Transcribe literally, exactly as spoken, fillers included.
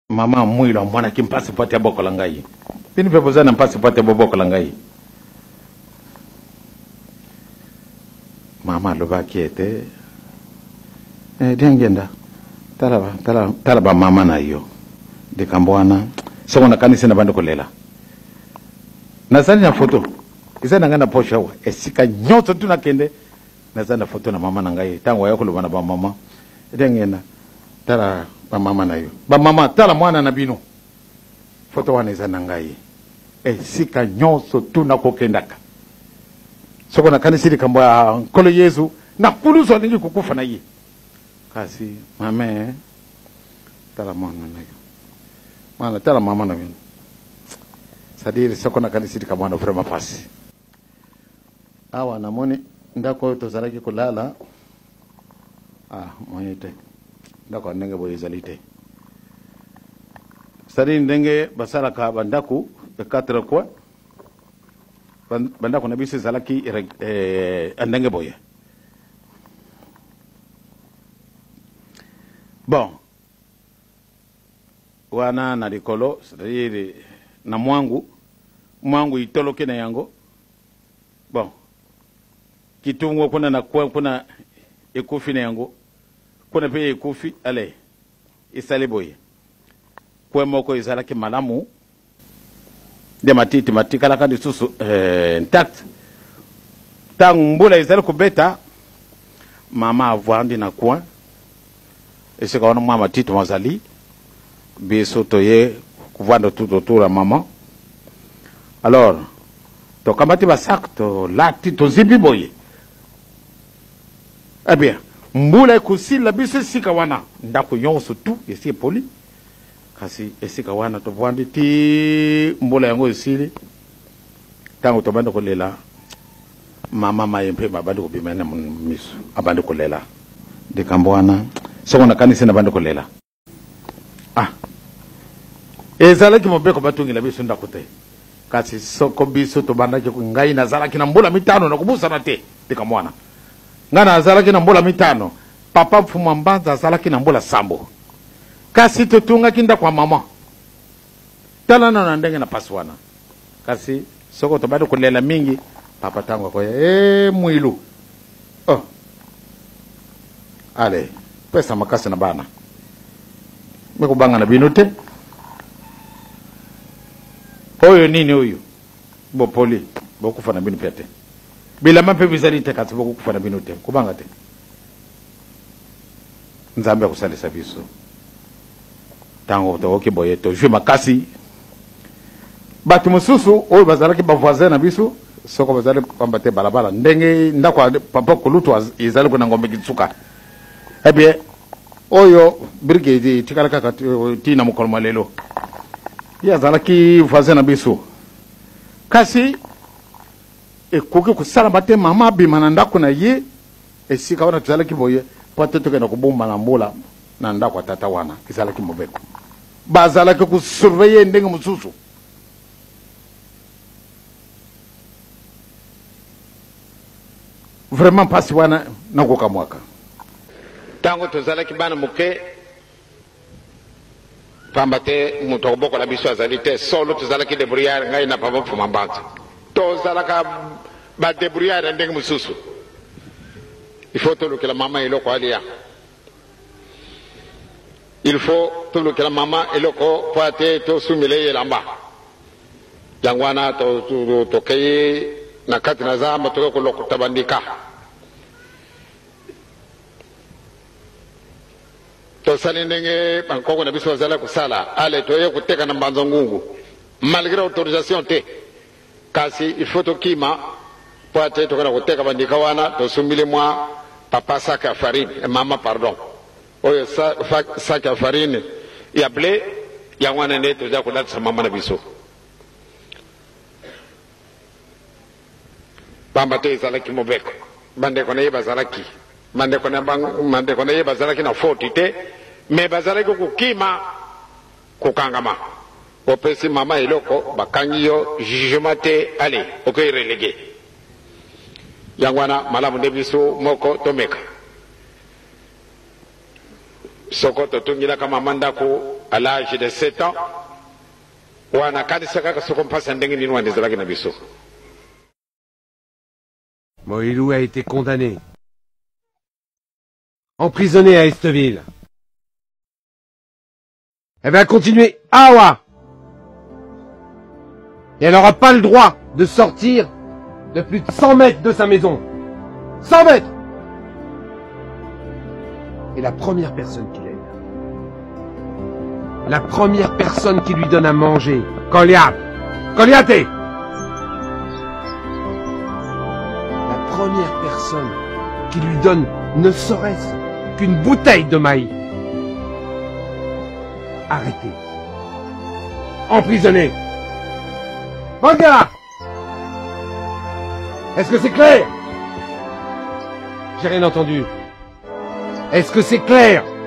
mama mwilo mwana kimpasi pati ya boko langai. Bini pepozana mpasi pati ya boko langai. Mama luba kiete. Eh, diangenda. Talaba, talaba, talaba mama na iyo. Dikambwana. Soko na kanisi na bando kulela. Nazani na foto. Izana ngana posha wa. Esika nyoto tu na kende. Nazani na foto na mama na ngai. Tangu wa yako luba na ba mama. Diangenda. Tala ba mama na iyo. Ba mama tala mwana na bino. Foto wana izana ngai. Esika nyoto tu na kokendaka. Soko na kanisi dikambwa kolo Yesu. Na kuluzo ningi kukufa na iye. Kasi mame. Tala mwana na iyo. Mana tala mama na bino. Sadiri soko na kanisi dikambwa na vrema pasi. Awa na moni. Ndako tozalaki kulala. Ah, mwenye ndako ndenge boye zalite. Sadiri ndenge basala ka bandaku. Bekatra kwa. Bandaku nabisi zalaki eh, ndenge boye. Bon. Wana na likolo. Sadiri na mwangu. Mwangu itoloke na yango. Bon. Kitungo kuna na kwa kuna ekufi na yango. Kuna pe ekufi ale. Isale boye. Kwa moko izalaki malamu. De matiti matika laka di susu eh, intact. Tangu mbula izale kubeta. Mama avwandi na kwa. Ese kawana mama matiti mazali. Biso toye kuvanda tout autour la maman. Alors, to kamati basak to lati to zibi boye. Eh bien, mbula kusila biso sika wana. Ndako yonso tu, yesi poli. Kasi esika wana to vwandi ti mbula yango isili. Tangu to bando kulela. Mama mayempe mabando kubimena misu. Abando kulela. Dekambo wana. Soko na kanisi na bando kulela. Ah. Ezalaki mobeko batungi la biso ndakote. Kasi soko biso to bandaki ngai na zalaki na mbula mitano na kubusa na te. Dekamwana. Ngana azalaki na mbola mitano. Papa mfuma mbanza azalaki na mbola sambo. Kasi tutunga kinda kwa mama. Tala na ndenge na paswana. Kasi soko to bado kulela mingi. Papa tango kwa eh mwilu. Oh. Ale. Pesa makasi na bana. Mekubanga na binute. Oyo nini oyo? Bo poli. Bo kufa na binu pete. Bila mape bizali te kati boku kufana binu te. Kubanga te. Nzambe ya kusalisa biso. Tango to oki boyeto. Jwe makasi. Bati mususu. Oyo bazalaki bavoisin na biso. Soko bazali pambate balabala. Ndenge ndakwa papa kulutu izali kuna ngombe kitsuka. Ebye. Oyo brigade tikalaka kati tina mukolma lelo. Ya zalaki voisin na biso. Kasi e koki kusala bate mama bimana ndako na ye esika wana tuzalaki boye pate toke na kubumba na mbula na ndako tata wana kizalaki mobeko bazalaki kusurveiller ndenge mususu vraiment pasi wana na koka mwaka tango tuzalaki bana muke pambate muto boko la biso azalite solo tuzalaki débrouillard ngai na papa fuma mbanza tozalaka ba débrouillard ndenge mususu il faut tout que la maman et loko alia il faut tout que la maman et loko poate to sumile lamba jangwana to to to kay na kati na zamba to ko loko tabandika to sali ndenge bankoko na biso zala kusala ale to ye kuteka na mbanzo ngungu malgré autorisation te kasi il faut to kima poate to kana kuteka bandika wana to sumile mwa papa saka farine et mama pardon oyo sa, saka farine ya blé ya wana ne to ja kudata sa mama na biso bamba te zalaki mobeko bande kona yeba zalaki bande kona bang bande kona yeba zalaki na forty te me bazalaki kukima kukangama opesi mama eloko bakangi yo jugement te ale okoy relégué yangwana malamu ndebiso moko tomeka soko to tungila kama mandako à l'âge de sept ans, wana kanisa kaka soko mpasa ndenge nini wandezalaki na biso. Moïlou a été condamné, emprisonné à Esteville. Elle va continuer à Awa. Et elle n'aura pas le droit de sortir de plus de cent mètres de sa maison. cent mètres! Et la première personne qui l'aide, la première personne qui lui donne à manger, Goliath, Goliath, la première personne qui lui donne ne serait-ce qu'une bouteille de maïs, arrêté, emprisonné. Manga! Est-ce que c'est clair? J'ai rien entendu. Est-ce que c'est clair?